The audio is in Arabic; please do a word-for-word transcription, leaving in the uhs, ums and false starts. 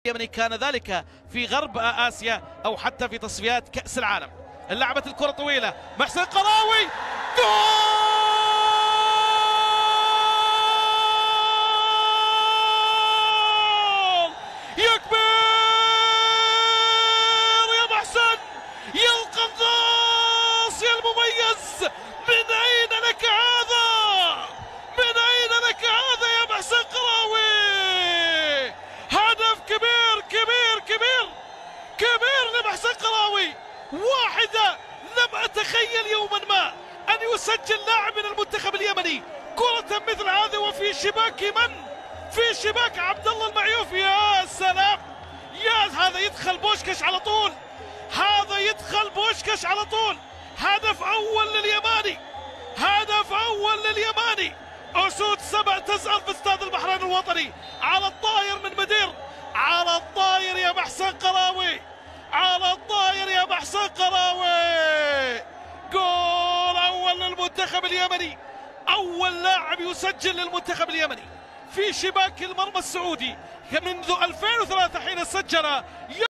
اليمني كان ذلك في غرب آسيا أو حتى في تصفيات كأس العالم. لعبت الكرة طويلة، محسن قراوي، جول يا كبير يا محسن، يلقى الناصي المميز. من أين لك هذا؟ من أين لك هذا يا محسن قراوي؟ هدف كبير كبير كبير كبير لمحسن قراوي، واحدة لم أتخيل يوما ما أن يسجل لاعب من المنتخب اليمني كرة مثل هذه وفي شباك من؟ في شباك عبد الله المعيوفي. يا سلام، يا هذا يدخل بوشكش على طول، هذا يدخل بوشكش على طول. هدف أول لليماني، هدف أول لليماني. أسود سبع تزعل في استاد البحرين الوطني، على الطاير من مدير، على الطاير يا محسن قراوي، على الطاير يا محسن قراوي. جول أول للمنتخب اليمني، أول لاعب يسجل للمنتخب اليمني في شباك المرمى السعودي منذ ألفين وثلاثة حين سجل.